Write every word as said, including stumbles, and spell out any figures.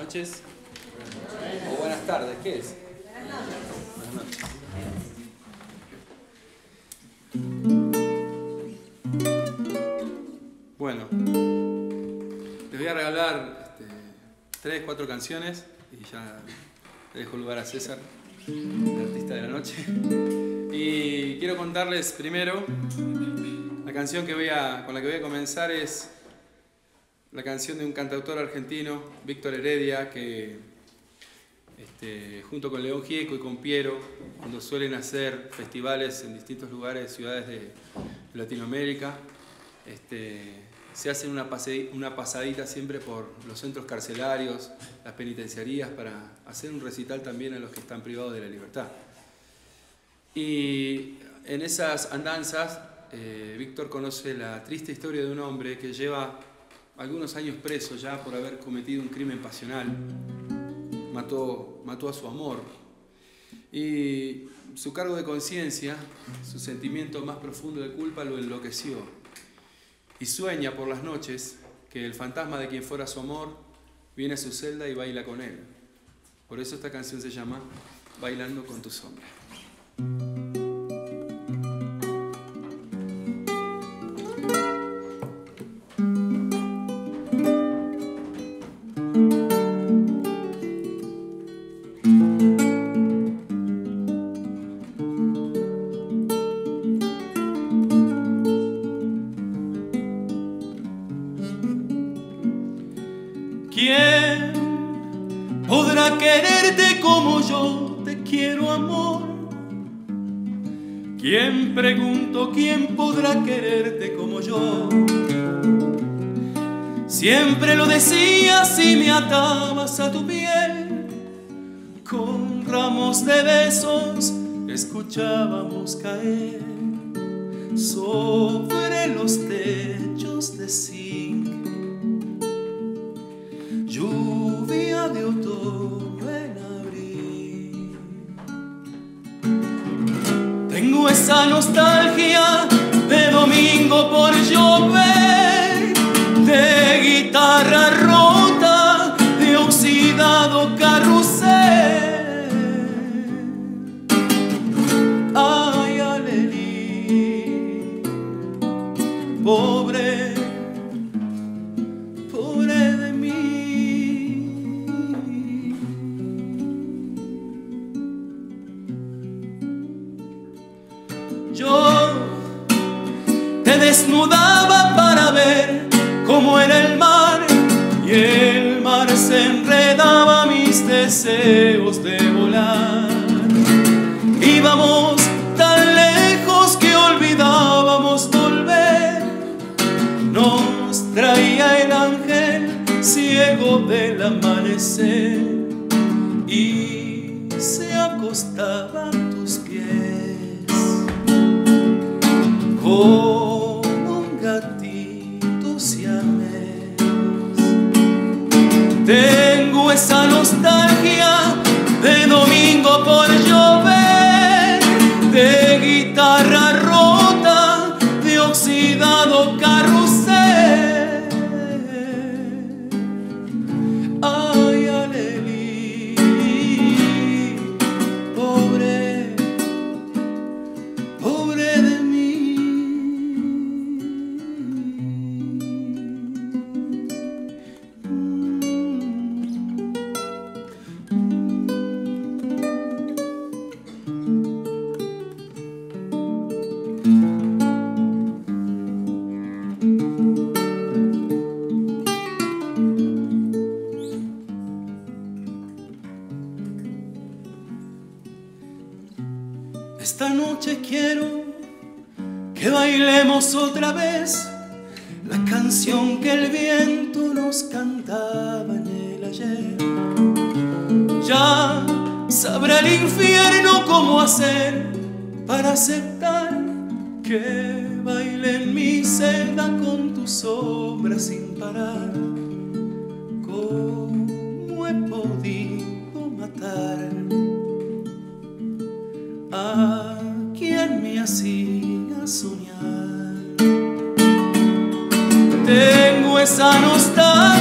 noches o buenas tardes, ¿qué es? Buenas noches. Bueno, les voy a regalar este, tres, cuatro canciones y ya le dejo lugar a César, el artista de la noche. Y quiero contarles primero, la canción que voy a, con la que voy a comenzar es la canción de un cantautor argentino, Víctor Heredia, que este, junto con León Gieco y con Piero, cuando suelen hacer festivales en distintos lugares, ciudades de Latinoamérica, este, se hacen una, pase, una pasadita siempre por los centros carcelarios, las penitenciarías, para hacer un recital también a los que están privados de la libertad. Y en esas andanzas, eh, Víctor conoce la triste historia de un hombre que lleva algunos años preso ya por haber cometido un crimen pasional. Mató, mató a su amor. Y su cargo de conciencia, su sentimiento más profundo de culpa lo enloqueció. Y sueña por las noches que el fantasma de quien fuera su amor viene a su celda y baila con él. Por eso esta canción se llama Bailando con tu sombra. ¿Quién podrá quererte como yo te quiero, amor? ¿Quién, pregunto, quién podrá quererte como yo? Siempre lo decías y me atabas a tu piel, con ramos de besos escuchábamos caer sobre los techos de zinc. Lluvia de otoño en abril. Tengo esa nostalgia de domingo por llover, de guitarra rota, de oxidado carrusel. Ay, alelí, pobre, pobre de mí. Yo te desnudaba para ver cómo era el mar, y el mar se enredaba a mis deseos de volar. Íbamos tan lejos que olvidábamos volver. Nos traía el ángel ciego del amanecer y se acostaba a tus pies como un gatito siamés. Tengo esa nostalgia de domingo por llover, de guitarra rota, de oxidado carrusel. Ay, alelí, pobre, pobre de mí. Esta noche quiero que bailemos otra vez la canción que el viento nos cantaba en el ayer. Ya sabrá el infierno cómo hacer para aceptar que baile en mi celda con tu sombra sin parar. ¿Cómo he podido matar a quien me hacía soñar? Tengo esa nostalgia